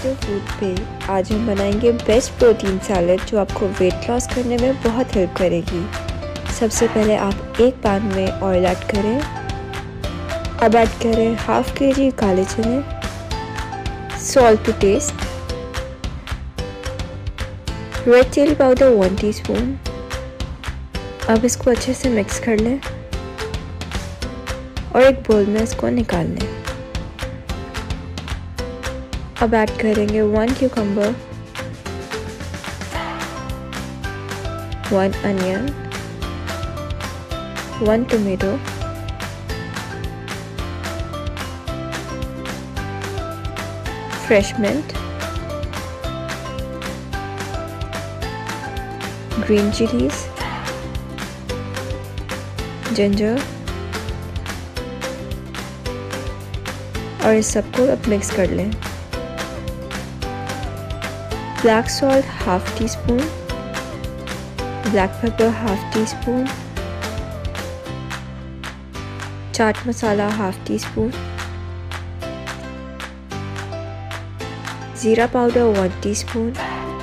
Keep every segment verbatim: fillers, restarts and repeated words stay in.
Positive food पे आज हम बनाएंगे बेस्ट प्रोटीन सैलेड जो आपको वेट लॉस करने में बहुत हेल्प करेगी। सबसे पहले आप एक पैन में ऑयल ऐड करें। अब ऐड करें हाफ के जी काले चने, salt to taste, red chilli powder one teaspoon. अब इसको अच्छे से मिक्स कर लें और एक बोल में इसको निकाल लें। अब ऐड करेंगे one cucumber, one onion, one tomato, fresh mint, green chillies, ginger और इस सबको अब मिक्स कर लें। Black salt half teaspoon, black pepper half teaspoon, chaat masala half teaspoon, jeera powder one teaspoon,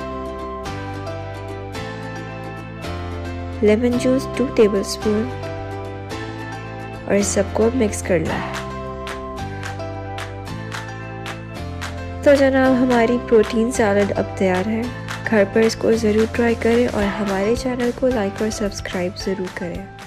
lemon juice two tablespoon और इस सबको mix कर लें। तो जनाब हमारी प्रोटीन सैलड अब तैयार है। घर पर इसको ज़रूर ट्राई करें और हमारे चैनल को लाइक और सब्सक्राइब ज़रूर करें।